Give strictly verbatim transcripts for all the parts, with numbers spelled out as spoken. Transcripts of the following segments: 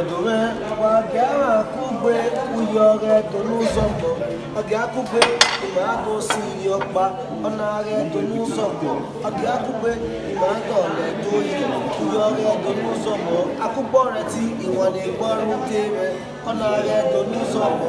dome wagara kugbe uyore tonu zombo aga kugbe imago si yopa onare tonu zombo aga kugbe imago le doyi uyore tonu zombo akugbo re ti iwon le gboru kere onare tonu zombo.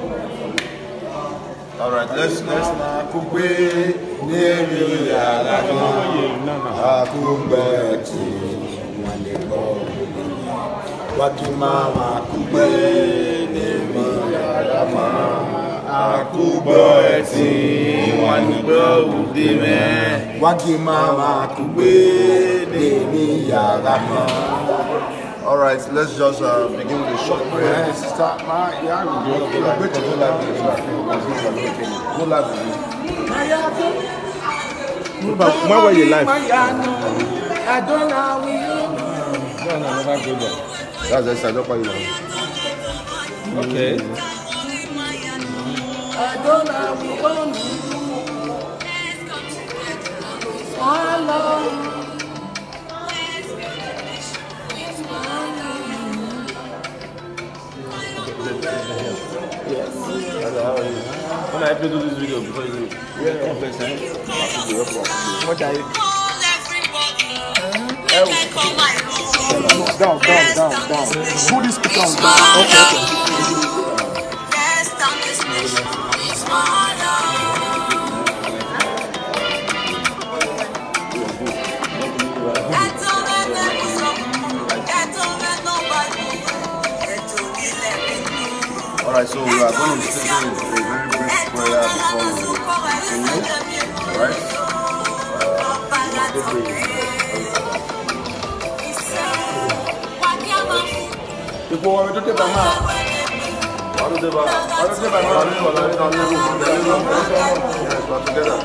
All right, let's let's akugbe neri alama akugbe ti iwon le gboru Wakimama akugbe neri alama akugbe ti iwon le gboru deme Wakimama akugbe neri alama. All right, let's just uh, begin with a short prayer. Start my yeah, we're going to go live with Go live with you. When were you live? I don't know. No, no, never go there. That's the side of you. Okay. I don't know. Yes. How are you? When I play do this video before you yeah, complex time. What are you? Down, down, down, down. Put this down, down. Okay, okay. Alright, so we are going to say a very brief prayer before we continue. Alright? People want to take my mouth. What do they buy? What do they buy? What do they buy? Yes, we're together.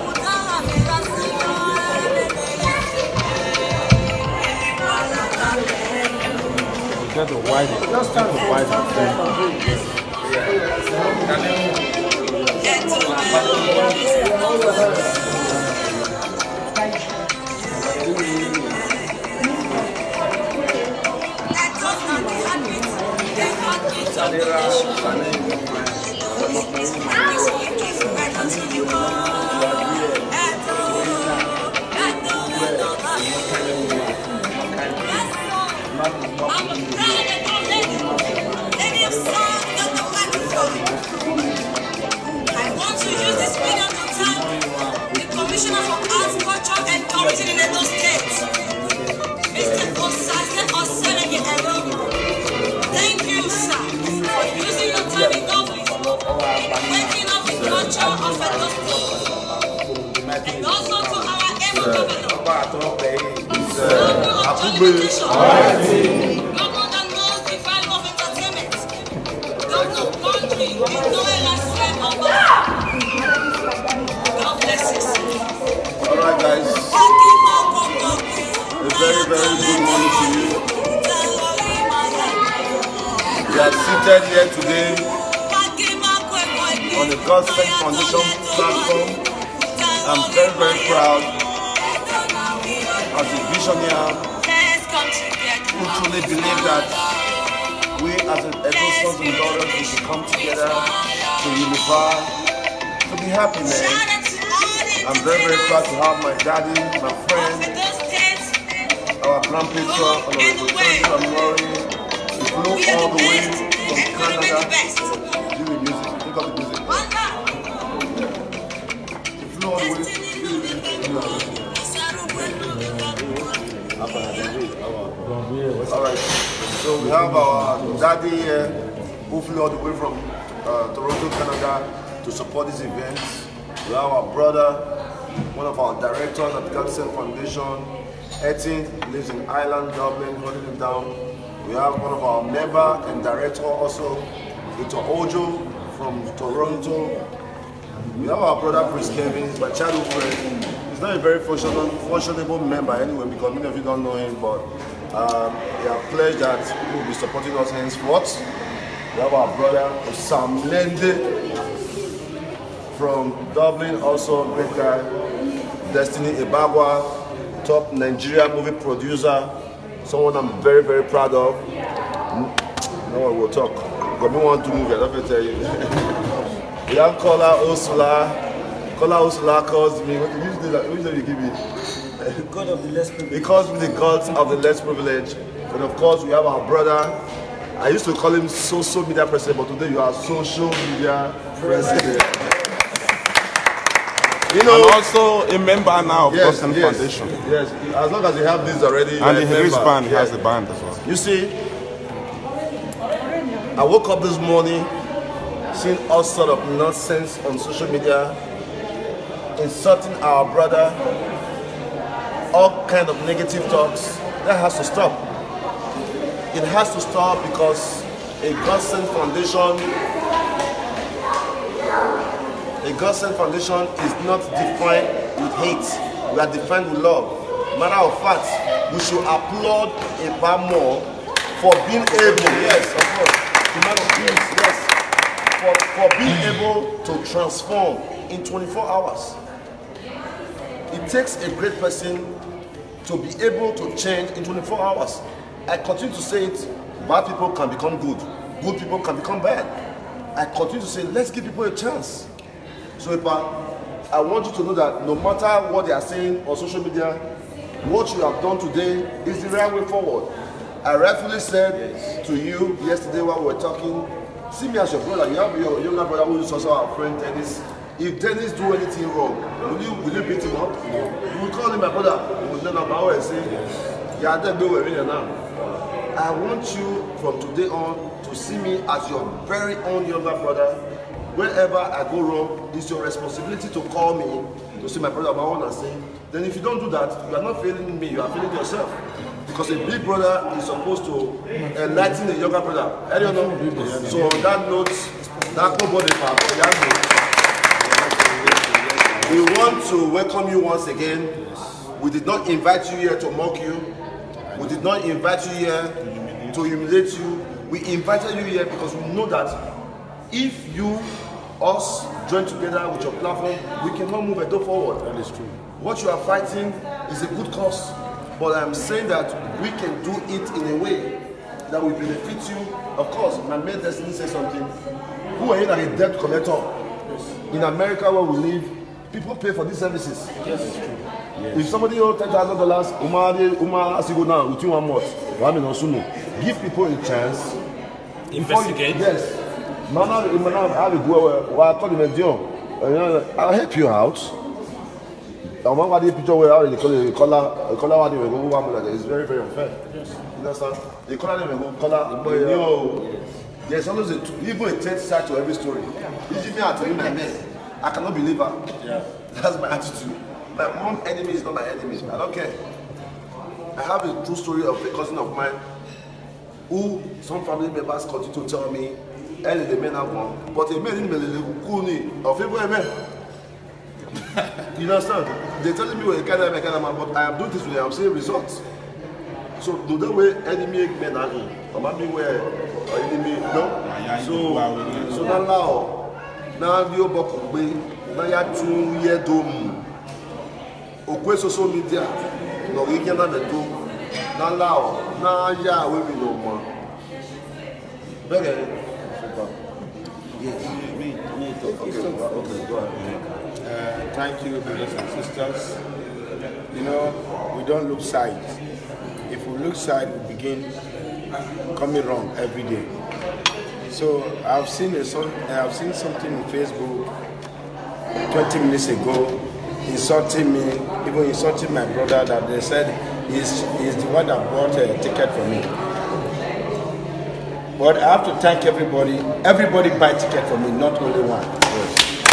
Get the white, just turn the white thing. Thank you, sir, for using your time in Dublin, waking up the culture of a gospel, and also to our able governor, governor that knows the value of entertainment, governor of country, with no elastic of God bless you. All right, guys. A very, very good morning to you. We are seated here today on the God Sent Foundation platform. I'm very, very proud as a visionary who truly believe that we as Edo sons and daughters we should come together to unify, to be happy, man. I'm very, very proud to have my daddy, my friend, our grandpatron, Honorable Tony Amori. He flew all the way from Canada. Do the music. Think of the music. He flew all the way. Alright. So we have our daddy here who flew all the way from uh, Toronto, Canada to support this event. We have our brother, one of our directors at the God Sent Foundation, Etin, lives in Ireland, Dublin, holding him down. We have one of our member and director also, Victor Ojo from Toronto. We have our brother Chris Kevin, he's my childhood friend. He's not a very fashionable member anyway because many of you don't know him, but um, we are pledged that he will be supporting us henceforth. We have our brother Sam Lende from Dublin, also a great guy. Destiny Ibagwa, top Nigeria movie producer, someone I'm very, very proud of. No, we'll talk. But we want to move. I don't tell you. We have Kola Osula. Kola Osula calls me. What did you do? Which name you give me? The God of the less privileged. He calls me the God of the less privileged. And of course, we have our brother. I used to call him social media president, but today you are social media president. You know, and also a member now of yes, Gossen yes, Foundation. Yes, as long as you have this already. And the member. wristband Yes. has the band as well. You see, I woke up this morning seeing all sort of nonsense on social media, insulting our brother, all kind of negative talks. That has to stop. It has to stop because a Gossen Foundation, a Gossen Foundation is not defined with hate. We are defined with love. Matter of fact, we should applaud Eba more for being able, yes, of course, the man of peace, yes, for, for being able to transform in twenty-four hours. It takes a great person to be able to change in twenty-four hours. I continue to say it, bad people can become good, good people can become bad. I continue to say, let's give people a chance. So Eba, I want you to know that no matter what they are saying on social media, what you have done today is the right way forward. I rightfully said yes. to you yesterday while we were talking, see me as your brother. You have your younger brother who is also our friend Dennis. If Dennis do anything wrong, will you will you beat him up? No. You will call him my brother. You will never bow and say, yeah, then do it now. I want you from today on to see me as your very own younger brother. Wherever I go wrong, it's your responsibility to call me to see my brother about and say. Then if you don't do that, you are not failing me, you are failing yourself. Because a big brother is supposed to enlighten a younger brother. I don't know. So on that note, that's nobody we want to welcome you once again. We did not invite you here to mock you. We did not invite you here to humiliate you. We invited you here because we know that if you, us, join together with your platform, we cannot move a door forward. That is true. What you are fighting is a good cause. But I'm saying that we can do it in a way that will benefit you. Of course, my mate Destiny said something. Who are you like a debt collector? In America where we live, people pay for these services. Yes, it's true. Yes. If somebody owes ten thousand dollars, Uma has to go down within one month. Give people a chance. Investigate. You, yes. I'll help you out. I remember the picture where they call it color, color they go over it's very, very unfair. Yes. You understand? The color they go color, there's always a, even a third side to every story. If me I tell you my mess, I cannot believe her. Yeah. That's my attitude. My mom enemy is not my enemy. I don't care. I have a true story of a cousin of mine who some family members continue to tell me, and the men have one, but a man in the kuni of every man. You understand? They're telling me we're a kind of a kind of man, but I am doing this with them, I'm seeing results. So do that way enemy men are in. Or maybe where enemy no. So so now now now you book away, now you two year dome. Okwe social media, no we can have the dome. Now now now yeah we will no more. Very yes, me me okay, okay, go ahead. Uh, thank you, brothers and sisters. You know, we don't look sides. If we look side, we begin coming wrong every day. So I've seen a I've seen something on Facebook twenty minutes ago, insulting me, even insulting my brother. That they said he's he's the one that bought a ticket for me. But I have to thank everybody. Everybody buy ticket for me, not only one. Yes.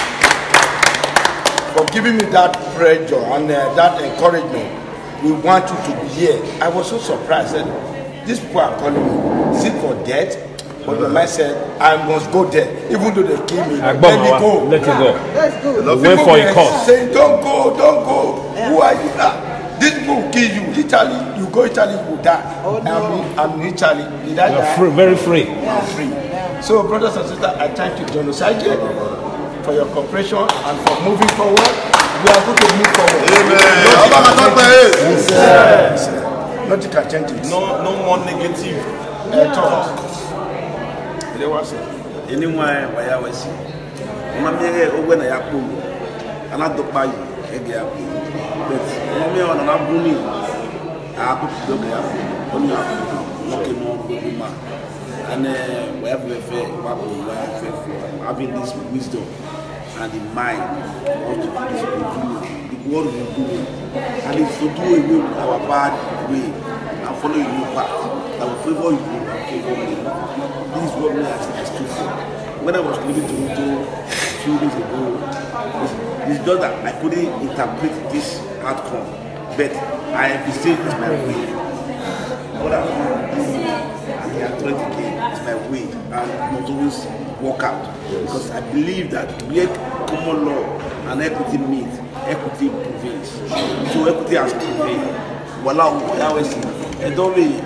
For giving me that pressure and uh, that encouragement. We want you to be here. I was so surprised that these people are calling me. Is it for death? But the man said, I must go there. Even though they kill me, let me go. Let you go. Let's go. Wait for a cause. Saying, don't go, don't go. Yeah. Who are you now? These people will kill you. Italy, you go Italy, you will die. Oh, no. I'm, in, I'm in Italy. Did I You're die? free, very free. Yeah. I'm free. Yeah. So, brothers and sisters, I thank you, John Osage, for your cooperation and for moving forward. We are going to move forward. Amen. Yes. Nothing can change it. No, no more negative uh, talk. There was anyone where I was. Mammy, when I have and I don't buy you. But Mammy on an abuni, I put the dog up on your looking on good man. And wherever we fair, what we are fair for having this wisdom and the mind what to do, the word will do, and if to do away with our bad way and follow your path, I will favor you and favor me. This is what me as stood for. When I was leaving Toronto a few days ago, it's, it's just that I couldn't interpret this outcome, but I appreciate it's my way. What I and they are trying to gain is my way and not always work out. Because I believe that where common law and equity meet, equity prevails. So equity has prevailed. Wallah, I always say, and don't be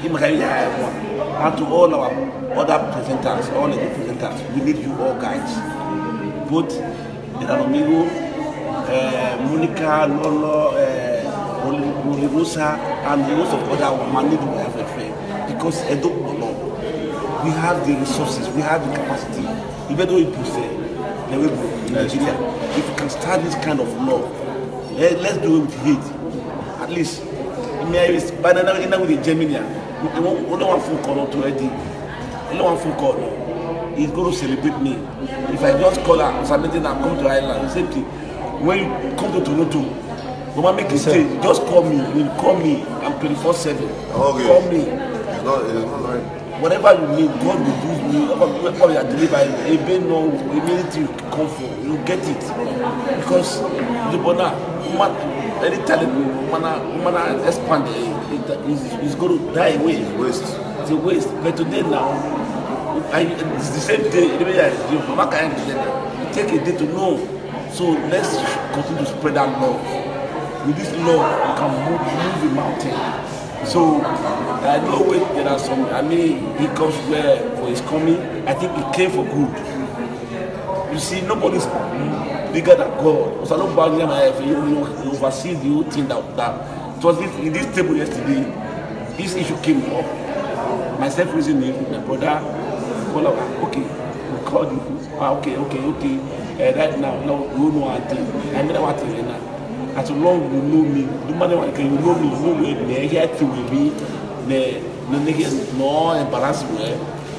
and to all our other presenters, all the presenters, we need you all guys. Both Amigo, uh, Monica, Lolo, uh, Rosa, and lots of other women need to have a friend. Because I don't know. We have the resources, we have the capacity. Even though it puts the way in Nigeria, if we can start this kind of law, let's do it with hate. At least, by the way, with the Gemini, only one phone call to Eddie. Only one phone call. He's going to celebrate me. If I just call her or something and come to Ireland, same thing. When you come to Toronto, Mama make a stay, just call me. You call me. I'm twenty-four seven. Okay. Call me. It's not, it's not right. Whatever you need, God will use me. Whatever you are delivering, even no immediately come for, you get it. Because the bona, any talent, woman, woman expand, it is going to die away. Waste. It's a waste. But today now, I, it's the same day. Mama can't you take a day to know. So let's continue to spread that love. With this love, you can move, move the mountain. So I know wait, there are some. I mean, he comes where for his coming. I think he came for good. You see, nobody's bigger than God. So nobody you oversee the whole thing that that. It was this, in this table yesterday. This issue came up. Myself raising it, my brother. Call out. Okay, we called you. Ah, okay, okay, okay. Uh, right now, now you know what thing. I mean, what thing now. As long as you know me, no matter what you know me, you know me, they here to me, they no embarrass me.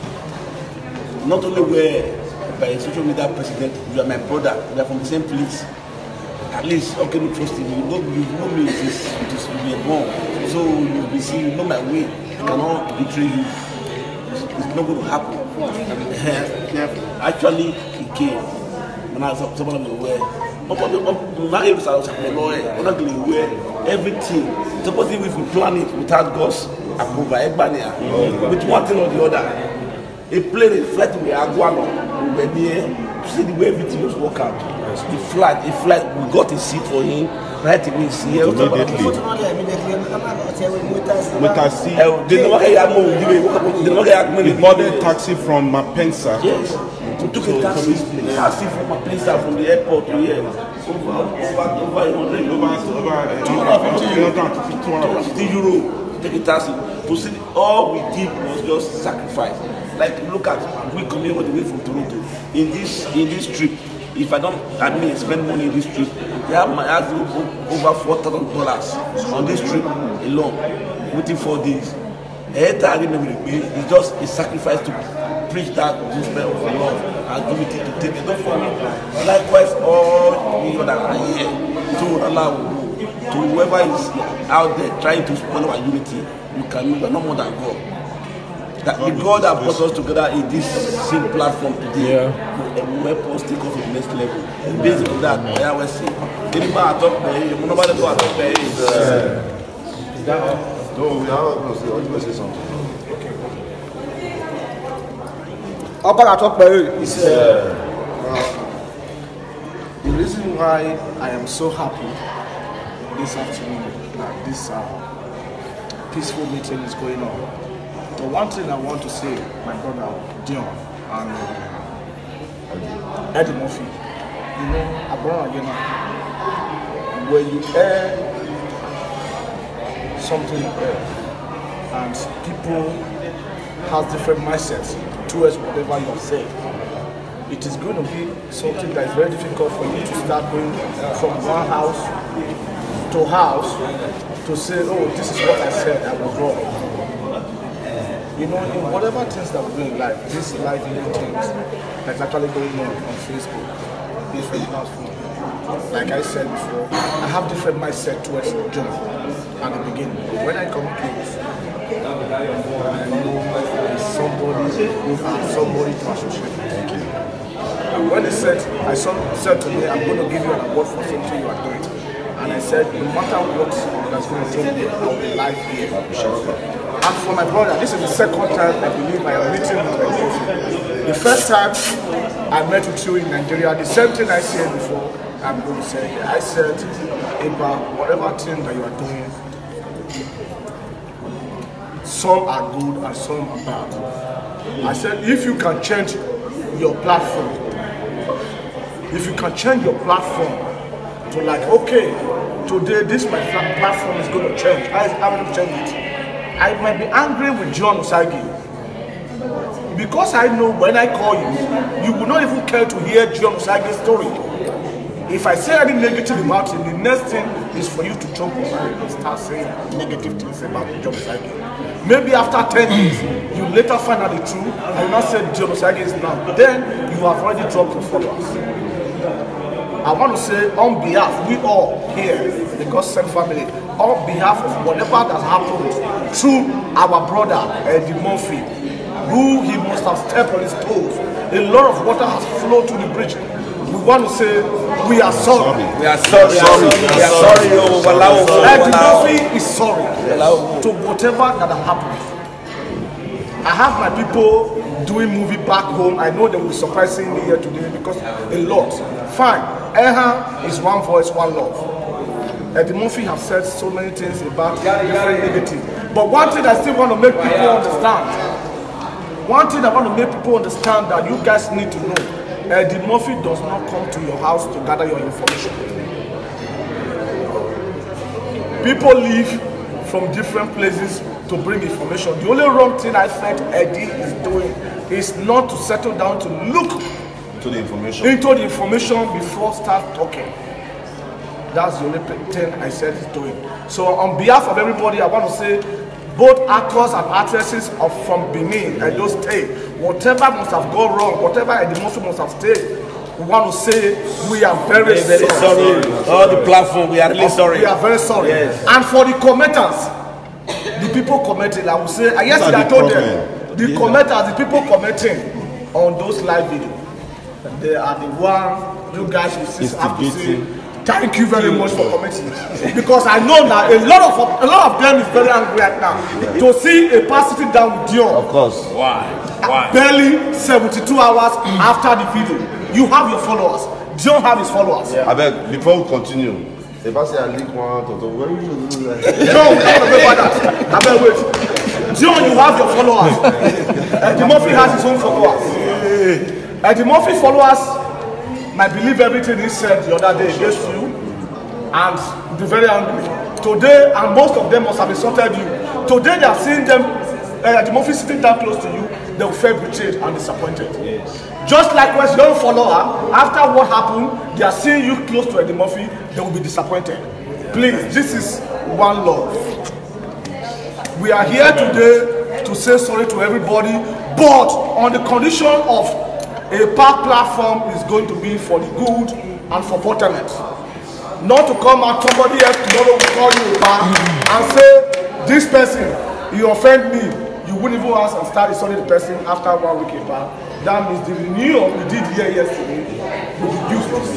Not only where by social media president, you are my brother, we are from the same place. At least, okay, no trust you. You know, you know me, it is, it is you are born. So you will see, you know my way. I cannot betray you. It's, it's not going to happen. Actually, it came. When I was someone aware. Everything, supposing if we plan it without God's approval, with one thing or the other, a plane, a flight we are going on, we see the way everything was work out. The flight, the flight, we got a seat for him, right away, see Immediately. We boarded a taxi from Mapensa. Yes. We took a taxi, a taxi from Mapensa from the airport to here. Over, over, over, over, two hundred fifty euro. Take a taxi. To see, all we did was just sacrifice. Like, look at, we come here all the way from Toronto. In this, in this trip, if I don't, I mean, spend money in this trip, they have my ask over four thousand dollars on this trip alone, within four days. It's just a sacrifice to preach that gospel of love and give it to take it up for me. Likewise, all the other are here. So Allah will do. To whoever is out there trying to spoil our unity, you can do no more than God. That the God that brought us together in this same platform today, yeah, will help us take us to the next level. And based on that, I always say, anybody talk about it, nobody talk about it. Is that all? No, we are not going to say something. Opa talk about it. He said, the reason why I am so happy this afternoon that this uh, peaceful meeting is going on. The one thing I want to say, my brother Dion and uh, Eddie Murphy, you know, Abraham, you know, when you hear something uh, and people have different mindsets towards whatever you have said. It is going to be something that is very difficult for you to start going from one house to house to say, oh, this is what I said, I was wrong. You know, in whatever things that we do in life, this life video things that's actually going on on Facebook, different platforms. Like I said before, I have different mindset towards John at the beginning. When I come close, I know there's somebody who has somebody to associate with. And when they said, I saw, said to me, I'm going to give you an award for something you are doing. And I said, no matter what that's going to take me, I will be live here. And for my brother, this is the second time I believe I am meeting with my The first time I met with you in Nigeria, the same thing I said before, I'm going to say. I said, Eba, whatever thing that you are doing, some are good and some are bad. I said, if you can change your platform, if you can change your platform to like, okay, today this my platform is going to change, I, I'm going to change it. I might be angry with John Osagie because I know when I call you, you will not even care to hear John Osagie's story. If I say any negative about him, the next thing is for you to jump on and start saying negative things about John Osagie. Maybe after ten years, you later find out the truth and you not say John Osagie is now. Then you have already dropped your followers. I want to say on behalf, we all here, the Godsend family, on behalf of whatever that happened through our brother Eddie Murphy, who he must have stepped on his toes. A lot of water has flowed to the bridge. We want to say we are sorry. We are sorry. We are sorry. We are sorry. Eddie Murphy is sorry to whatever that happened. I have my people doing movie back home. I know they will be surprising me here today because a lot. Fine. Eha is one voice, one love. Eddie Murphy has said so many things about different negative. But one thing I still want to make people understand. One thing I want to make people understand that you guys need to know. Eddie Murphy does not come to your house to gather your information. People leave from different places to bring information. The only wrong thing I felt Eddie is doing is not to settle down to look to the information. into the information before start talking. That's the only thing I said he's doing. So on behalf of everybody, I want to say both actors and actresses are from Benin and those state. Whatever must have gone wrong, whatever Eddie Murphy must have stayed, we want to say we are very, very, very sorry. sorry. All the platform, we are really sorry. We are very sorry. Yes. And for the commenters, the people commenting, I will say, I guess I told them, the yeah. commenters, the people commenting on those live videos, they are the one you guys will have to say, thank you very much for commenting. Because I know that a lot of a lot of them is very angry right now. Yeah. To see a person sitting down with Dion. Of course. Why? Why? Barely seventy-two hours after the video. You have your followers. Dion have his followers. Yeah. I beg, before we continue, if I say I leak one, where will you do that? Dion, we don't know about that. I beg, wait. Dion, you have your followers. Eddie Murphy has his own followers. Eddie Murphy followers might believe everything he said the other day against you and be very angry. Today, and most of them must have insulted you. Today they are seeing them, uh, Eddie Murphy sitting down close to you, they will feel betrayed and disappointed. Yes. Just like when you don't follow her, after what happened, they are seeing you close to Eddie Murphy, they will be disappointed. Please, this is one love. We are here today to say sorry to everybody, but on the condition of a park platform is going to be for the good and for betterment. Not to come out somebody else tomorrow will call you a park and say, this person, you offend me. You wouldn't even ask and start insulting the person after one week in park. That means the renewal we did here yesterday will be useless.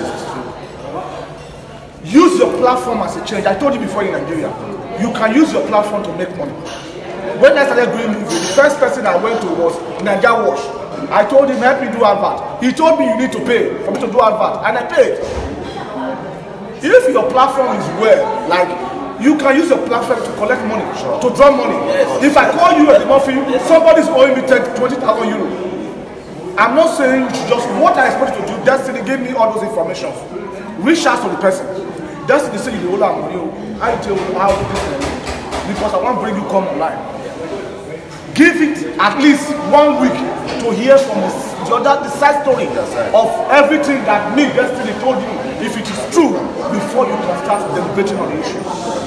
Use your platform as a change. I told you before in Nigeria, you can use your platform to make money. When I started doing movie, the first person I went to was Naija Wash. I told him, help me do advert. He told me you need to pay for me to do advert, and I paid. If your platform is well, like you can use your platform to collect money, sure. to draw money. Yes. If I call you Eddie Murphy, somebody's owing me twenty thousand euros. I'm not saying just what I expect you to do. Destiny gave me all those information. Reach out to the person. Destiny say you hold on with you. I tell you how to do this because I want to bring you come online. give it at least one week to hear from the, the other the side story of everything that me Destiny told you, if it is true, before you can start deliberating on the issue.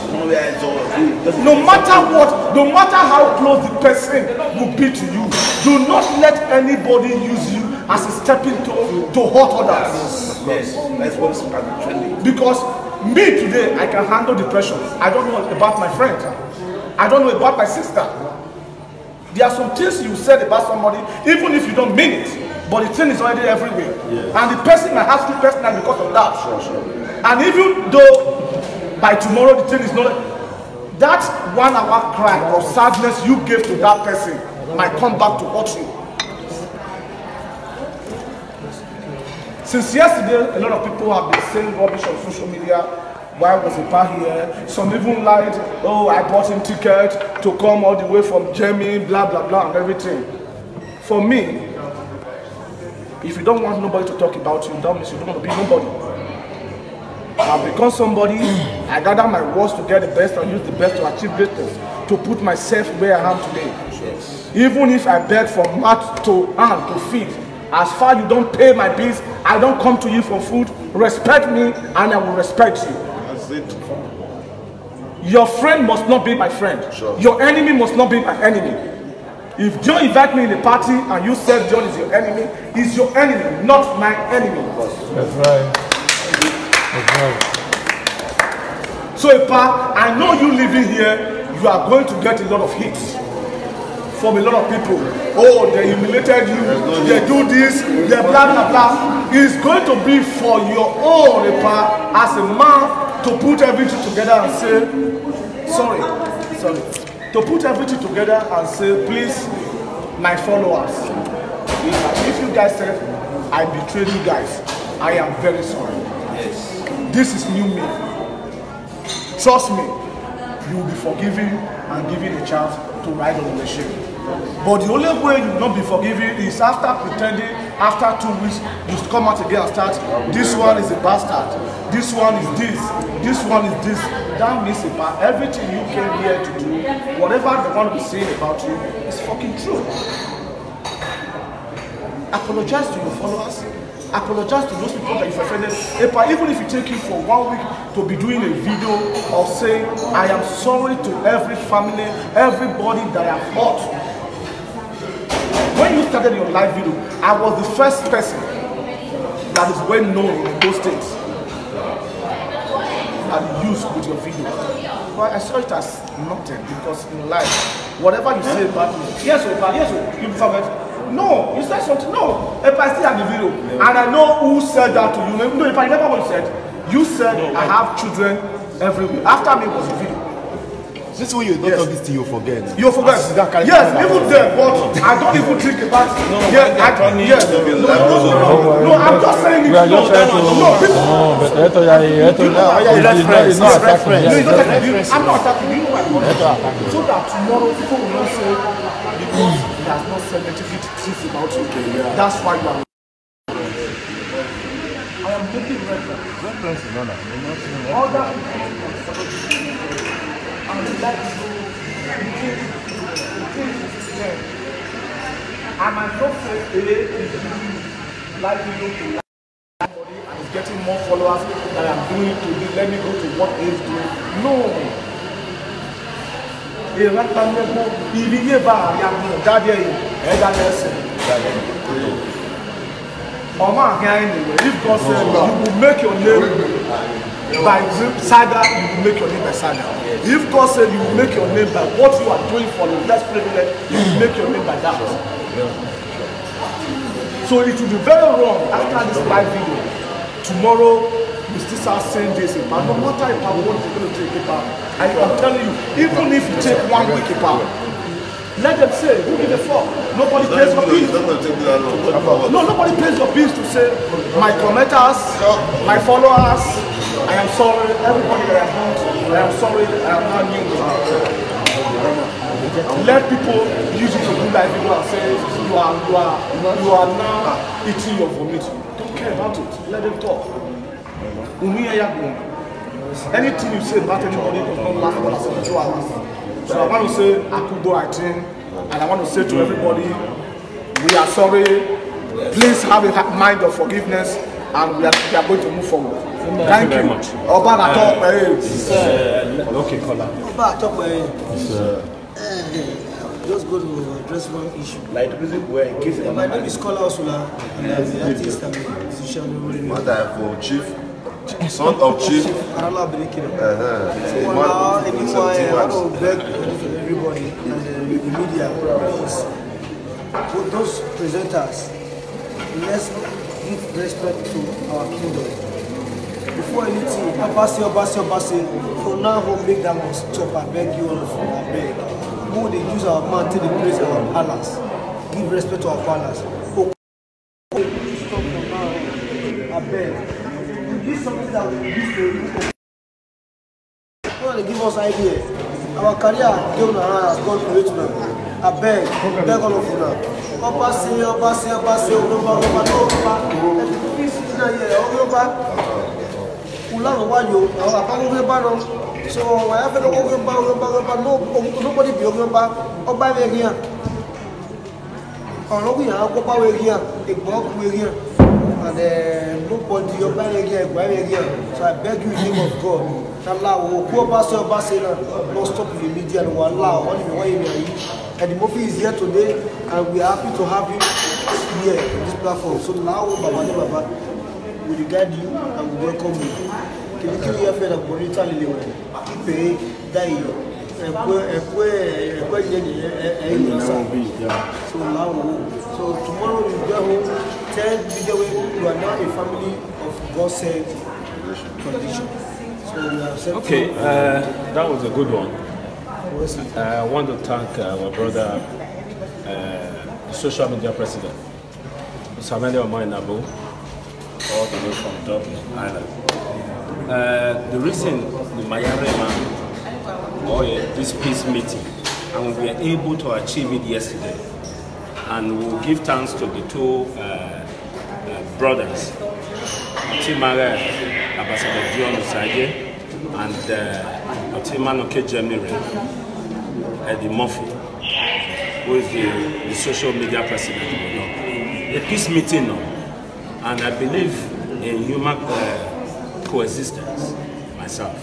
No matter what, no matter how close the person will be to you, do not let anybody use you as a stepping stone to hurt others. Yes, that's what I'm trending. Because me today, I can handle depression. I don't know about my friend. I don't know about my sister. There are some things you said about somebody, even if you don't mean it, but the thing is already everywhere. Yes. And the person might have to personal because of that. Sure, sure. And even though by tomorrow the thing is not, that one hour cry of sadness you gave to that person might come back to haunt you. Since yesterday, a lot of people have been saying rubbish on social media. Why was Epa here? Some even lied, oh, I bought him ticket to come all the way from Germany, blah, blah, blah, and everything. For me, if you don't want nobody to talk about you, that means you don't want to be nobody. I've become somebody, I gather my words to get the best and use the best to achieve greatness, to put myself where I am today. Yes. Even if I beg from mouth to hand to feed, as far you don't pay my bills, I don't come to you for food. Respect me and I will respect you. That's it. Your friend must not be my friend. Sure. Your enemy must not be my enemy. If John invite me in the party and you said John is your enemy, he's your enemy, not my enemy. That's right. That's right. So Epa, I know you living here, you are going to get a lot of hits from a lot of people. Oh, they humiliated you, they do this, they blah blah blah. It's going to be for your own, Epa, as a man, to put everything together and say, sorry, sorry. To put everything together and say, please, my followers, if, if you guys said, I betrayed you guys, I am very sorry. Yes. This is new me. Trust me, you will be forgiven and given a chance to ride on the machine. But the only way you will not be forgiven is after pretending, after two weeks, you come out again and start, this one is a bastard, this one is this, this one is this. That means about everything you came here to do, whatever they want to be saying about you, is fucking true. Apologize to your followers. Apologize to those people that you've offended. Epa, even if it takes you for one week to be doing a video of saying, I am sorry to every family, everybody that I have hurt. When you started your live video, I was the first person that is well known in those states that you use with your video. But I saw it as nothing because in life, whatever you say about me, yes, Epa, yes, you forget. No, you said something. No, if I still have the video, yeah. And I know who said that to you. No, if I remember what you said, you said no, I have children everywhere. After me was the video. This is when you don't yes. of this thing, you forget. You forget. Yes, even then, but I don't even think about it. No, yeah, I, yes. no, no, no, no, no, I'm just saying it. We are no, just trying to. No, people. No, but Eto, yeah, Eto, it's not attacking. No, it's not attacking. I'm not attacking you, my brother. So that tomorrow people will not say because he has not said negative things about you. That's why you are. I am taking reference. Reference is not that. Other people. I would like to do I might not say A is like you to like somebody and is getting more followers than I'm doing to do. Let me go to what A is doing. No. A rectangle, if you give a young daddy, a lesson. Anyway, if God said you will make your name by saga, you will make your name by saga. If God said you will make your name by what you are doing for the less privilege, you will make your name by that. So it will be very wrong after this live video. Tomorrow, you still start saying this, but no matter if I want to going to take it back, I am telling you, even if you take one week back, let them say, who give a fuck? Nobody pays your bills. No, nobody pays your bills to say, my commenters, my followers, I am sorry, everybody that I have I am sorry, I am not new. Let people use it to do like video and say, you are, you are, you are now eating your vomit. Don't care about it. Let them talk. Anything you say about anybody does not last for two hours. So I want to say, Akubo, I think, And I want to say to everybody, we are sorry. Please have a mind of forgiveness, and we are, we are going to move forward. Thank, Thank you very much. Oba Nato, okay, Kola. Oba Nato, just go to address one issue. Like the music where in case my name is Kola Osula, and I'm the artist and musician. Mother for Chief, son of Chief. Allah Berekino. So now, anyone, I want to beg everybody and the media, please, for those presenters, let's give respect to our kingdom. Before anything, Obasi, Obasi, Obasi, for now, we'll make that one stop. I beg you all of you, I beg. Who they use our man to the praise our palace. Give respect to our palace. I beg. This is something that we use to want to give us idea. Our career has gone to it now. I beg, beg all of you now. Obasi, Obasi, Obasi, Ogoba, Ogoba, Ogoba. This is not here, Ogoba. Ulang wayo, our Ogoba. So I have no no nobody be Ogoba, Oba here. Or no, we have Oba here, a block here. And then nobody Oba here, so I beg you in the name of God. Allah will go back to Barcelona, not stop the media and will allow only the way we are. And the movie is here today, and we are happy to have him here on this platform. So now, Baba Baba, we regard you and we welcome you. Can you tell your friend about it? Tell you, pay, die. So now, so tomorrow we go home. Tell the you are now a family of God-sent condition. So okay, uh, that was a good one. Uh, I want to thank uh, our brother, uh, the social media president, Samedi Omoinabu, all the way from Dublin, Ireland. Uh, the reason the Mayarema, or uh, this peace meeting, and we were able to achieve it yesterday, and we will give thanks to the two uh, uh, brothers, Timare Ambassador Dion Usage and uh, Otimanoke Jemire, Eddie Murphy, who is the, the social media president. You know. A peace meeting, no? And I believe in human uh, coexistence myself.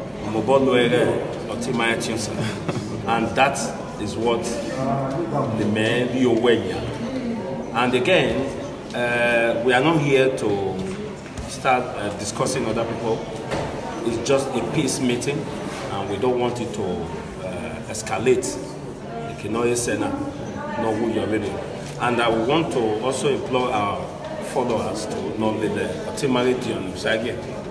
And that is what the men be aware. And again, uh, we are not here to start uh, discussing other people. It's just a peace meeting, and we don't want it to uh, escalate. The Kinoye Sena, know who you're reading. And I want to also implore our followers to not let the Otimari Dion Usage,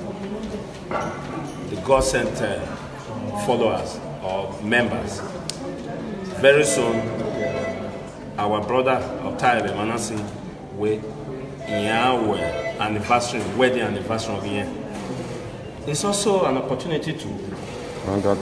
the God-sent uh, followers or members. Very soon, our brother Otaebe Manasi will in our anniversary, wedding anniversary of the year. It's also an opportunity to and that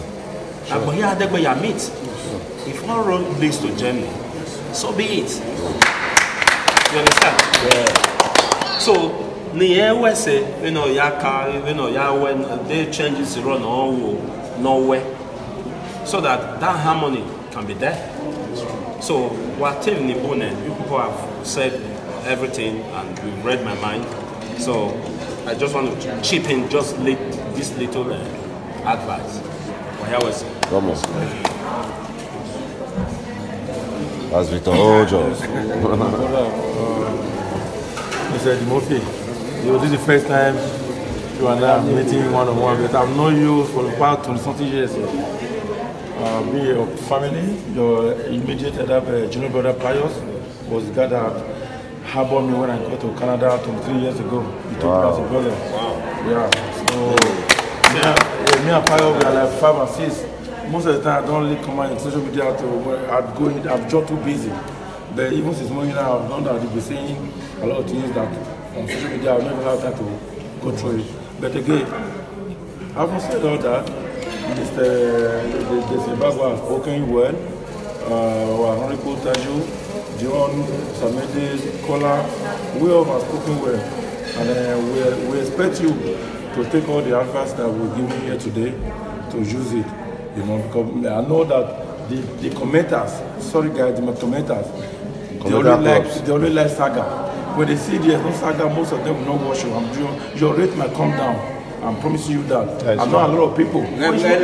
sure. meet. If one road leads to Germany, so be it. You understand? Yeah. So Niye say, you know, Yaka, you know, Yahweh, they change the road nowhere. So that that harmony can be there. So what Tim Nibune, you people have said everything and you've read my mind. So I just want to chip in just lit, this little uh, advice. Vamos. As Victor Ojo. Mister Murphy, you know, this is the first time you and I are meeting one on one, but I've known you for the past twenty something years. Uh, be your family, your immediate elder, uh, junior brother Pius, was the guy that harbored me when I got to Canada twenty-three years ago. He took wow. me as a brother. Wow. Yeah. So me, uh, me and Pius, we are like five and six. Most of the time, I don't really come out in social media to I'd go in, I'm just too busy. But even since morning now, I've known that you'll be saying a lot of things that on social media I'll never have time to go through it. But again, having said all that, Mister Zimbabwe has spoken well. Uh, our Honorable Taju, John, Samede, Kola, we all have spoken well. And uh, we, we expect you to take all the advice that we're giving here today to use it. You know, because I know that the, the commenters, sorry guys, the commenters, they only, like, they only like saga. When they see there's no saga, most of them will not watch you. I'm doing, your rate might come down. I'm promising you that. That's I know right. a lot of people. Yeah, yeah,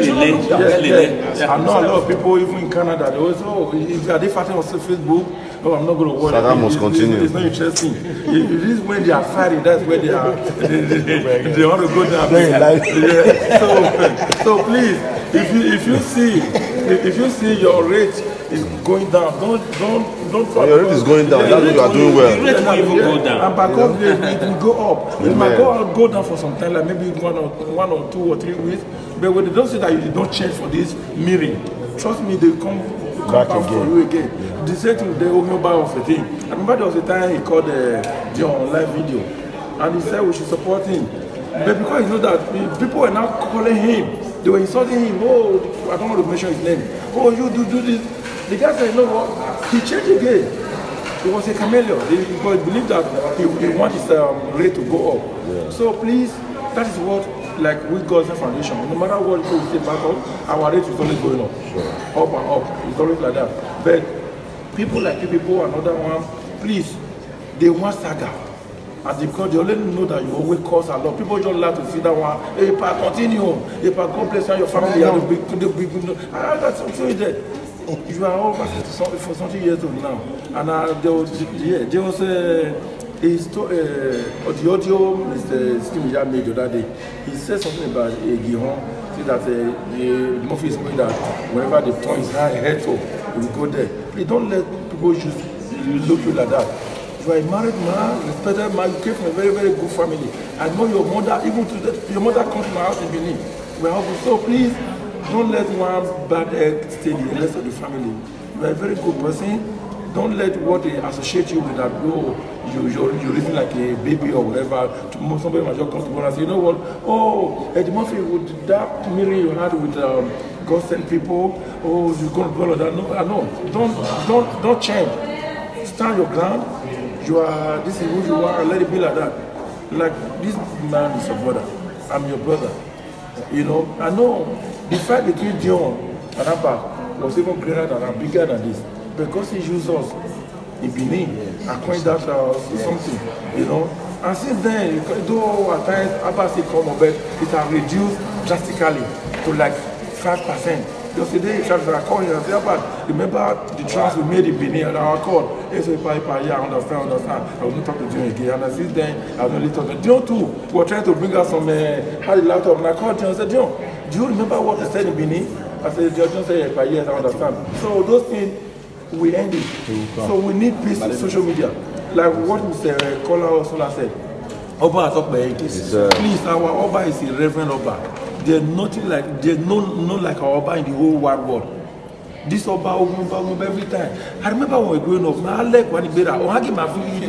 yeah. I know a lot of people, even in Canada, they always, oh, if they are fighting on Facebook, oh, I'm not going to watch. Saga must continue. It's, it's not interesting. It is when they are fighting, that's where they are. They, they, they want to go down. Yeah. So, so please, if you if you see if you see your rate is going down, don't don't don't. Oh, your rate is going down. Yeah, that's what you are doing well. The rate will even go down. And back up, it will go up. It might go go down for some time, like maybe one or one or two or three weeks. But when they don't say that you don't change for this mirroring, trust me, they come. Come back, back again. For you again. Yeah. The same thing with the Omioba of the thing. I remember there was a time he called uh, the live video and he said we should support him. But because you know that people were now calling him, they were insulting him. Oh, I don't want to mention his name. Oh, you do do this. The guy said, you know what? He changed again. He was a chameleon. He, he believed that he, he wants his um, rate to go up. Yeah. So please, that is what. Like with God's Foundation, no matter what we say back up, our rate is always going up. Sure. Up and up. It's always like that. But people like you people, another one, please, they want saga. And because they already know that you always cause a lot. People just like to see that one. Hey, pa, continue. Hey, pa, God bless you, your family. You have a big, big, big, big. Ah, that's so there. You are over for something years old now. And uh, there was, yeah, there was a. Uh, He's to, uh, the audio Mister Steve made the other day, he said something about a uh, Gihon, see that uh, the Murphy is going that whenever the point is high, head to, he will go there. Please don't let people just look you like that. You are a married man, respected man, you came from a very, very good family. I know your mother, even to the, your mother comes to my house in Benin. We are helping. So please, don't let one bad egg stay in the rest of the family. You are a very good person. Don't let what they associate you with that, oh, you, you're, you're living like a baby or whatever. Somebody might just come to me and say, you know what, oh, Eddie Murphy, with that mirror you had with um, God sent people, oh, you're going to go like that. No, no, don't, don't, don't change. Stand your ground. You are, this is who you are, and let it be like that. Like, this man is your brother. I'm your brother. You know, I know the fight between Dion and Abba was even greater than and bigger than this. Because he used us in Benin, yes. acquired that uh, yes. something, you know. And since then, though at times Abbas come over, it has reduced drastically to like five percent. Just today, I called him and said, Abbas, remember the trans we made in Benin and our call? He said, yeah, I understand, understand. I will not talk to you again. And since then, I was only talking. Dion too, we were trying to bring us some, uh, had a laptop, and I called Dion and said, Dion, do you remember what I said in Benin? I said, Dion said, yes, I understand. So those things, we end it. So we need peace in social media. Like what Mister Kola Osola said. Oba has up by Please, our Oba is a Reverend Oba. There's nothing like, there's no, no like our Oba in the whole wide world. This Oba, Oba, Oba, every time. I remember when we were growing up, my leg when he better, or I give my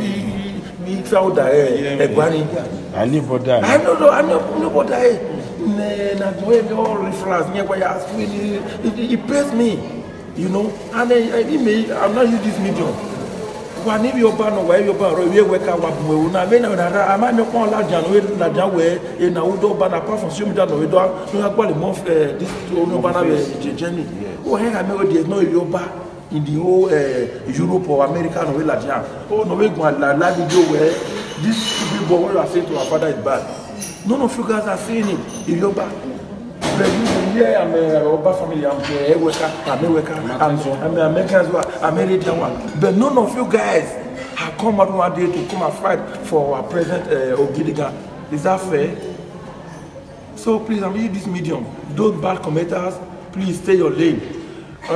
he found that Egwani. I live for that. I don't know, I know, nobody. Nah, when all refrains, he praised me. You know, and I, I may, I'm not using this medium. When if you're born away, you're born away, we can work with now. When I'm not your phone, like Jan, with Najan, where in a wood ban apart from some that we don't have quite a month. This to no banner journey. Oh, hey, I know there's no Yoba in the whole Europe or America, no way like Jan. Oh, no way, my live video where this people what you are saying to our father is bad. None of you guys are saying it in Yoba. Yeah, I'm a Oba family, I'm a worker, I'm a worker, I'm an American as well, I'm a Indian one. But none of you guys have come out one day to come and fight for our president uh, Ogidiga. Is that fair? So please, I'm using this medium. Those bad commenters, please stay your lane. Uh,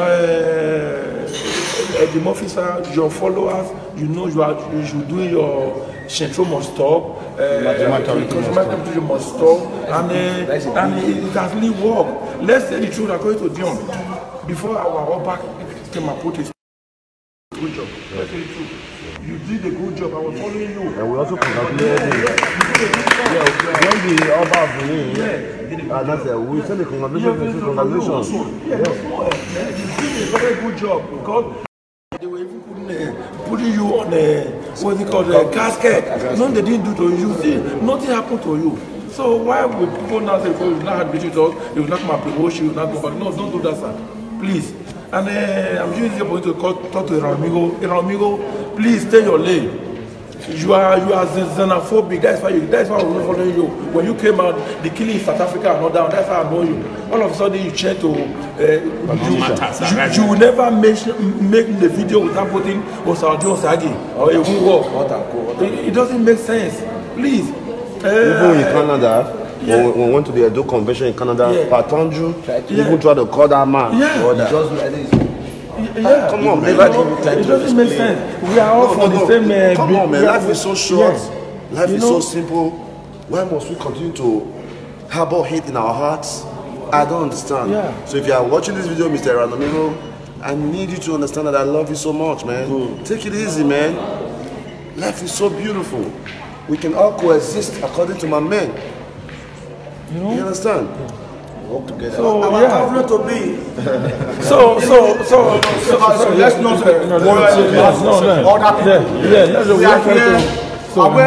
the officer, your followers, you know you are you should do your Central must stop, uh, you must stop, and, uh, and it has really worked. Let's say the truth according to Dion. Before our Oba came and put his good job. Let's say the truth. You did a good job, I was following you. And we also congratulated him. Yeah, when the Oba of Benin, yeah, uh, that's it. We send the congratulations. Congratulations. Yes. You did a very good job because they were even putting, uh, putting you on a, what's it called, a casket. No, they didn't do to you. See, nothing happened to you. So why would people now say, oh, you not had beaten us, you will not come and promote you, you will not go back. No, don't do that, sir. Please. And uh, I'm using the opportunity to call, talk to Eramigo. Eramigo, please stay your lane. You are you are xenophobic. That's why you. That's why we're following you. When you came out, the killing in South Africa and all that. That's how I know you. All of a sudden, you change to. Uh, you, you, you will never mention, make the video without putting Osaoji Osagi or a war. It, it doesn't make sense. Please. Uh, Even in Canada, yeah. when, when we went to the Edo Convention in Canada, yeah. Patonju yeah. even tried to call that man. Yeah. That. Just like this. Yeah, come on, man. It doesn't make sense. We are all no, for no, the same. Uh, come on, man. Life is so short. Yes. Life you is know? so simple. Why must we continue to harbor hate in our hearts? I don't understand. Yeah. So if you are watching this video, Mister Eramigo, I need you to understand that I love you so much, man. Mm. Take it easy, man. Life is so beautiful. We can all coexist according to my men. You know? You understand? Yeah. Work together. So, our yeah. to be. so, so, so, so, so, so, let's not say no, no, no, other people. Yeah, yeah, we are here. So, I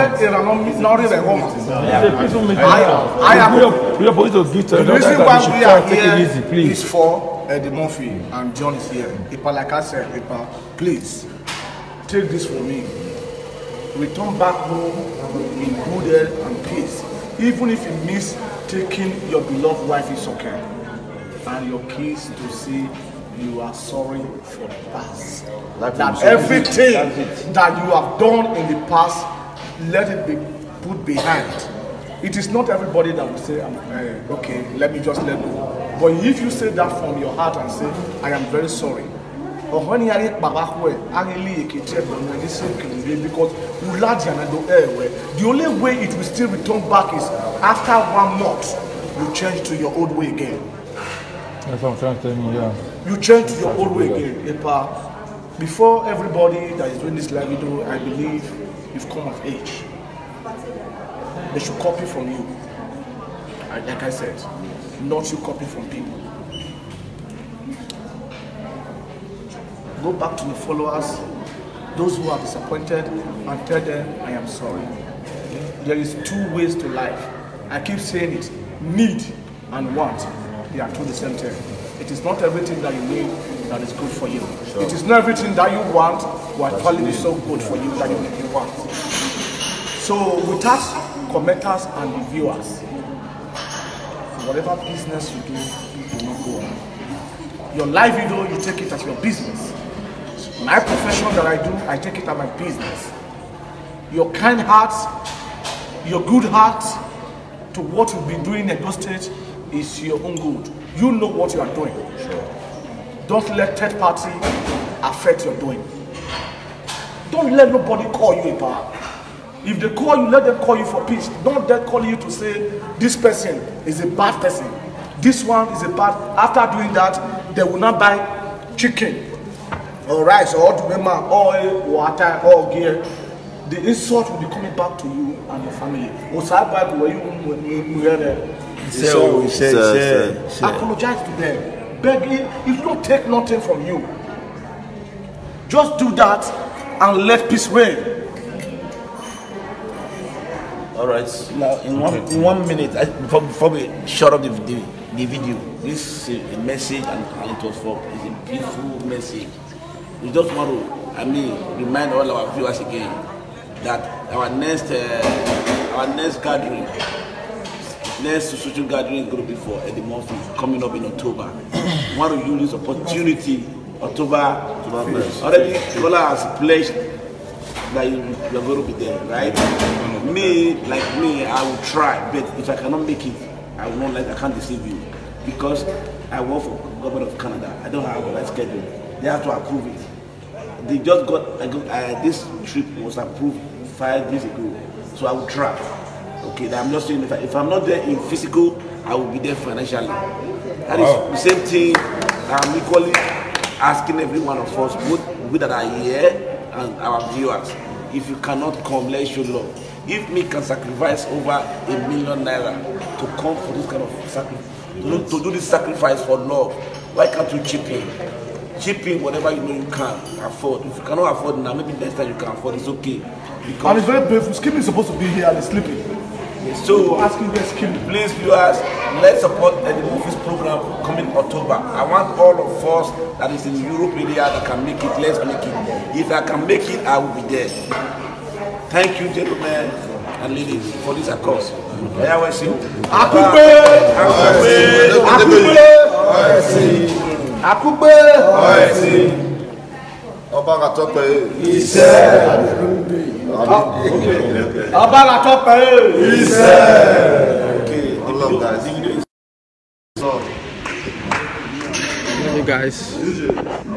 am. We are supposed to give to the reason why we are here is for Eddie Murphy and John is here. Ipa, like I said, Ipa, please take this from me. Return back home in good health and peace. Even if you miss taking your beloved wife, is okay. And your kids to see you are sorry for the past. Life that everything that you have done in the past, let it be put behind. It is not everybody that will say, uh, okay, let me just let go. But if you say that from your heart and say, I am very sorry. Because the only way it will still return back is after one month, you change to your old way again. That's what I'm trying to tell you, yeah. You change to your old way again. Before everybody that is doing this live video, I believe you've come of age. They should copy from you. Like I said, not you copy from people. Go back to your followers, those who are disappointed, and tell them, I am sorry. There is two ways to life. I keep saying it, need and want. They are two the same thing. It is not everything that you need that is good for you. Sure. It is not everything that you want what probably is so good for you that you, you want. So with us, commenters and the viewers, whatever business you do, you do not go on. Your live video, you take it as your business. My profession that I do, I take it as my business. Your kind heart, your good heart to what you've been doing at those stages is your own good. You know what you are doing. Sure. Don't let third party affect your doing. Don't let nobody call you a bad. If they call you, let them call you for peace. Don't let call you to say this person is a bad person. This one is a bad. After doing that, they will not buy chicken or rice or tumema or water or gear. The insult will be coming back to you and your family. Apologize to them. Beg it. It will take nothing from you. Just do that and let peace reign. All right. Now, in one in one minute, I, before, before we shut off the, the, the video, this is a message, and it was for it's a peaceful message. We just want to, I mean, remind all our viewers again that our next uh, our next gathering, next social gathering is going to be for Eddie Murphy coming up in October. We want to use this opportunity, October, October already. Kola has pledged that you are going to be there, right? Me, like me, I will try, but if I cannot make it, I will not, like, I can't deceive you, because I work for the government of Canada. I don't have a life schedule. They have to approve it. They just got, uh, this trip was approved five days ago, so I will try. Okay, I'm just saying, if, I, if I'm not there in physical, I will be there financially. That wow. is the same thing. I'm equally asking every one of us, both we that are here and our viewers, if you cannot come, let's show love. If me can sacrifice over a million naira to come for this kind of sacrifice, to, to do this sacrifice for love, why can't you chip in? Chip in whatever you know you can afford. If you cannot afford now, maybe next time you can afford, it's okay. Because and it's very painful. Skippy is supposed to be here and he's sleeping. So asking them Skippy. Please, viewers, let's support uh, the movies program coming October. I want all of us that is in Europe area that can make it, let's make it. If I can make it, I will be there. Thank you, gentlemen and ladies, for this across. I will see you. Akupe! Akupe! Akupe! Akupe! Ọba la tọpẹ. Iṣẹ́. Ọba la tọpẹ. Iṣẹ́. Okay, I love guys. Love you guys.